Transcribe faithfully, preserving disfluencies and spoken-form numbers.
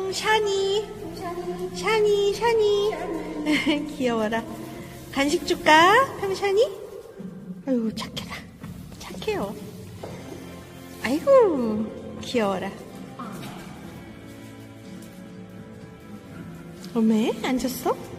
샤니, 샤니, 샤니. 귀여워라. 간식 줄까? 평샤니? 아이고, 착해라. 착해요. 아이고, 귀여워라. 어메, 앉았어?